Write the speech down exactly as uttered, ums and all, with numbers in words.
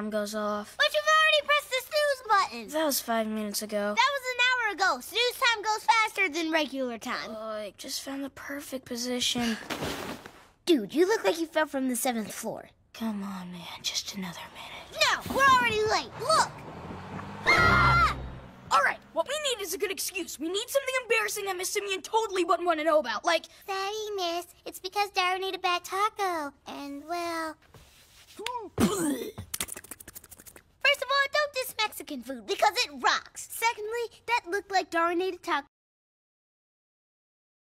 alarm goes off. But you've already pressed the snooze button. That was five minutes ago. That was an hour ago. Snooze time goes faster than regular time. Oh, I just found the perfect position. Dude, you look like you fell from the seventh floor. Come on, man. Just another minute. No, we're already late. Look! Ah! All right, what we need is a good excuse. We need something embarrassing that Miss Simeon totally wouldn't want to know about, like... Sorry, miss. It's because Darwin ate a bad taco. And, well... First of all, don't diss Mexican food because it rocks. Secondly, that looked like Darwin ate a taco